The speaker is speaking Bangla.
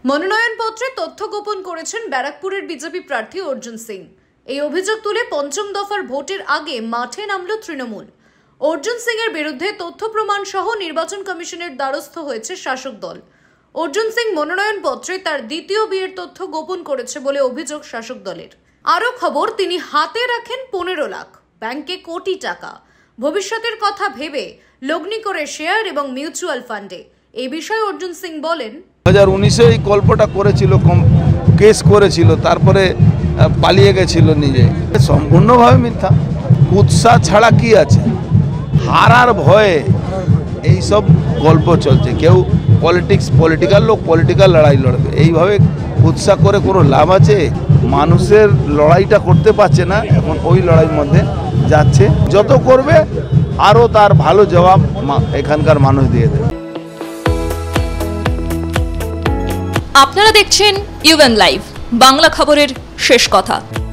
মনোনয়নপত্রে তথ্য গোপন করেছেন ব্যারাকপুরের বিজেপি প্রার্থী অর্জুন সিং। এই অভিযোগ তুলে পঞ্চম দফার ভোটের আগে মাঠে নামল তৃণমূল। অর্জুন সিং এর বিরুদ্ধে তথ্য প্রমাণ সহ নির্বাচন কমিশনের দ্বারস্থ হয়েছে শাসক দল। অর্জুন সিং মনোনয়নপত্রে তার দ্বিতীয় বিয়ের তথ্য গোপন করেছে বলে অভিযোগ শাসক দলের। আরও খবর, তিনি হাতে রাখেন 15 লাখ, ব্যাংকে কোটি টাকা। ভবিষ্যতের কথা ভেবে লগ্নি করে শেয়ার এবং মিউচুয়াল ফান্ডে। এই বিষয়ে অর্জুন সিং বলেন, 2019-এ এই গল্পটা করেছিল, কেস করেছিল, তারপরে পালিয়ে গেছিল নিজে। সম্পূর্ণভাবে মিথ্যা। কুৎসা ছাড়া কি আছে? হারার ভয়ে এই সব গল্প চলছে। কেউ পলিটিক্যাল লোক পলিটিক্যাল লড়াই লড়বে, এইভাবে কুৎসা করে কোনো লাভ আছে? মানুষের লড়াইটা করতে পারছে না, এখন ওই লড়াইয়ের মধ্যে যাচ্ছে। যত করবে আরও তার ভালো জবাব এখানকার মানুষ দিয়ে দেবে। আপনারা দেখছেন ইউএন লাইভ, বাংলা খবরের শেষ কথা।